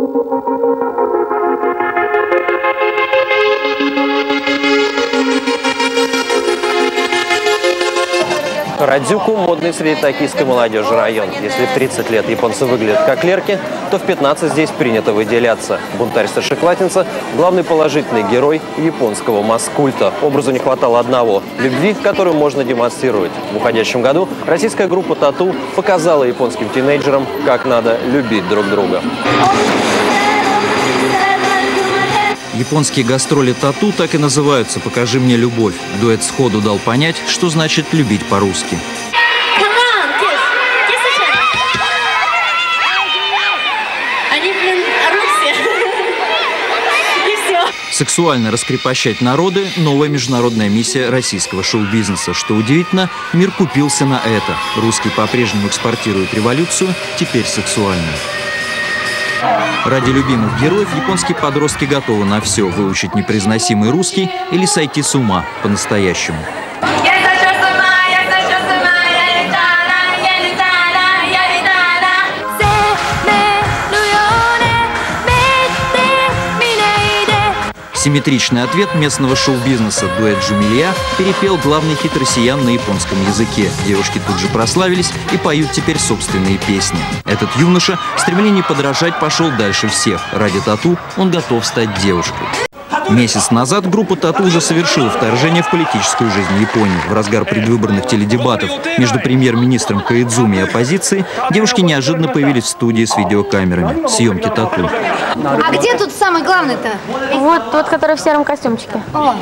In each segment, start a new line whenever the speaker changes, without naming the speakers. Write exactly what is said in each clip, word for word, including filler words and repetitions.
Харадзюку – модный среди токийской молодежи район. Если в тридцать лет японцы выглядят как клерки, то в пятнадцать здесь принято выделяться. Бунтарь-старшеклассница – главный положительный герой японского масс-культа. Образу не хватало одного – любви, которую можно демонстрировать. В уходящем году российская группа «Тату» показала японским тинейджерам, как надо любить друг друга.
Японские гастроли «Тату» так и называются «Покажи мне любовь». Дуэт сходу дал понять, что значит любить по-русски. Сексуально раскрепощать народы – новая международная миссия российского шоу-бизнеса. Что удивительно, мир купился на это. Русские по-прежнему экспортируют революцию, теперь сексуальную. Ради любимых героев японские подростки готовы на все – выучить непроизносимый русский или сойти с ума по-настоящему. Симметричный ответ местного шоу-бизнеса дуэт Джумилья перепел главный хит россиян на японском языке. Девушки тут же прославились и поют теперь собственные песни. Этот юноша в стремлении подражать пошел дальше всех. Ради тату он готов стать девушкой. Месяц назад группа «Тату» уже совершила вторжение в политическую жизнь Японии. В разгар предвыборных теледебатов между премьер-министром Коидзуми и оппозицией девушки неожиданно появились в студии с видеокамерами. Съемки «Тату».
А где тут самый главный-то?
Вот тот, который в сером костюмчике.
О.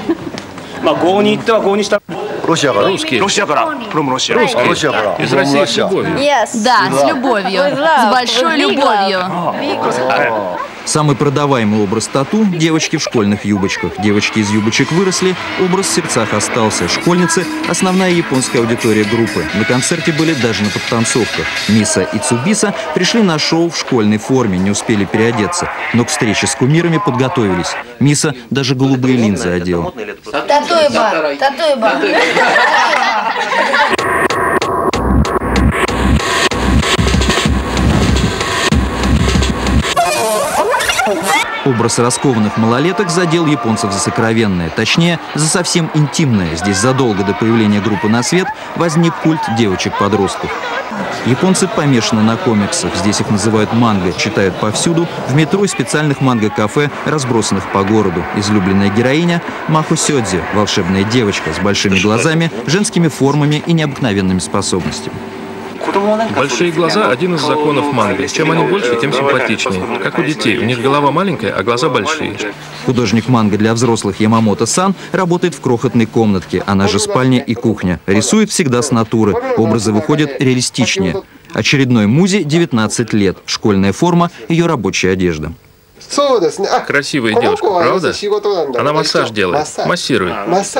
Русские. Русские. Из России с любовью.
Yes. Да, с любовью. С большой любовью.
Самый продаваемый образ «Тату» – девочки в школьных юбочках. Девочки из юбочек выросли, образ в сердцах остался. Школьницы – основная японская аудитория группы. На концерте были даже на подтанцовках. Миса и Цубиса пришли на шоу в школьной форме, не успели переодеться. Но к встрече с кумирами подготовились. Миса даже голубые линзы одела.
Татуеба! Татуеба!
Образ раскованных малолеток задел японцев за сокровенное, точнее, за совсем интимное. Здесь задолго до появления группы на свет возник культ девочек-подростков. Японцы помешаны на комиксах, здесь их называют манго, читают повсюду, в метро и специальных манго-кафе, разбросанных по городу. Излюбленная героиня – Махо Сёдзи, волшебная девочка с большими глазами, женскими формами и необыкновенными способностями.
Большие глаза – один из законов манго. Чем они больше, тем симпатичнее. Как у детей. У них голова маленькая, а глаза большие.
Художник манго для взрослых Ямамото-сан работает в крохотной комнатке, она же спальня и кухня. Рисует всегда с натуры, образы выходят реалистичнее. Очередной музе девятнадцать лет, школьная форма – ее рабочая одежда.
Красивая девушка, правда? Она массаж делает, массирует.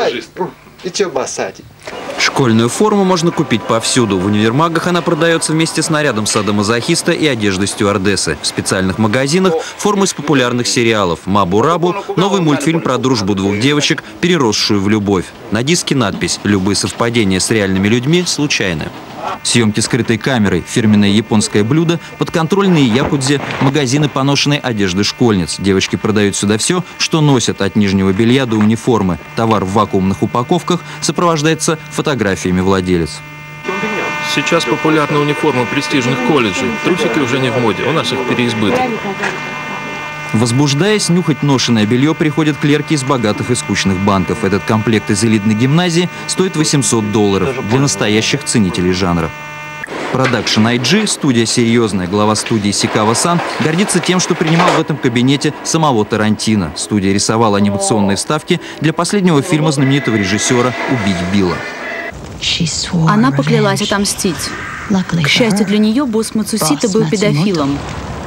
Школьную форму можно купить повсюду. В универмагах она продается вместе с нарядом садомазохиста и одеждой стюардессы. В специальных магазинах формы из популярных сериалов. «Мабу-Рабу» – новый мультфильм про дружбу двух девочек, переросшую в любовь. На диске надпись «Любые совпадения с реальными людьми случайны». Съемки скрытой камерой, фирменное японское блюдо, подконтрольные якудзе, магазины поношенной одежды школьниц. Девочки продают сюда все, что носят, от нижнего белья до униформы. Товар в вакуумных упаковках сопровождается фотографиями владелец.
Сейчас популярны униформы престижных колледжей. Трусики уже не в моде, у нас их переизбыток.
Возбуждаясь, нюхать ношеное белье приходят клерки из богатых и скучных банков. Этот комплект из элитной гимназии стоит восемьсот долларов для настоящих ценителей жанра. Продакшн ай джи, студия серьезная, глава студии Сикава-сан, гордится тем, что принимал в этом кабинете самого Тарантино. Студия рисовала анимационные вставки для последнего фильма знаменитого режиссера «Убить Билла».
Она поклялась отомстить. К счастью для нее, босс Мацусита был педофилом.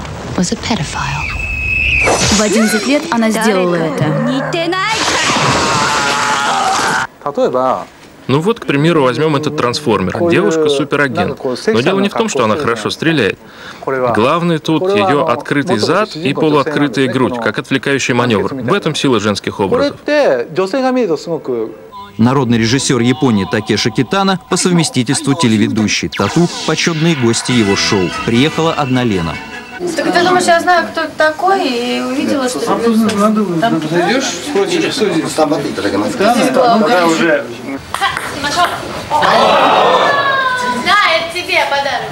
В одиннадцать лет она сделала это.
Ну вот, к примеру, возьмем этот трансформер. Девушка суперагент. Но дело не в том, что она хорошо стреляет. Главное тут ее открытый зад и полуоткрытая грудь, как отвлекающий маневр. В этом сила женских образов.
Народный режиссер Японии Такеши Китано по совместительству телеведущий. Тату – почетные гости его шоу. Приехала одна Лена.
Так ты думаешь, я знаю, кто это такой, и увидела, что там
Зайдешь, спросишь, что здесь? Да, уже.
Да, это тебе подарок.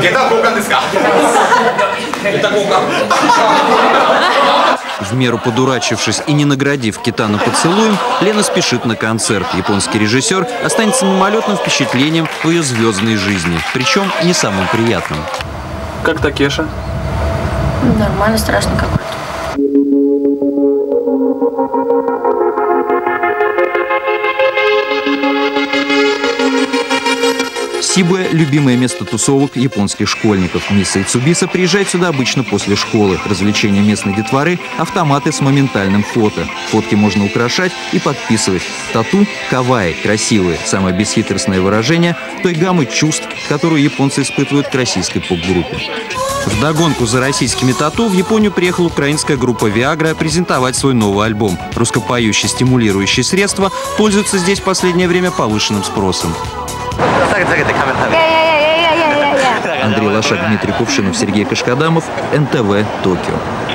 В меру подурачившись и не наградив Китана поцелуем, Лена спешит на концерт. Японский режиссер останется мимолетным впечатлением в ее звездной жизни, причем не самым приятным.
Как Такеша?
Нормально, страшно какой-то.
Сибуя – любимое место тусовок японских школьников. Мисса Ицубиса приезжает сюда обычно после школы. Развлечения местной детворы – автоматы с моментальным фото. Фотки можно украшать и подписывать. Тату – кавай, красивые. Самое бесхитростное выражение той гаммы чувств, которую японцы испытывают к российской поп-группе. Вдогонку за российскими тату в Японию приехала украинская группа Viagra презентовать свой новый альбом. Русскопоющие стимулирующие средства пользуются здесь в последнее время повышенным спросом. Андрей Лошак, Дмитрий Кувшинов, Сергей Кашкадамов, эн тэ вэ, Токио.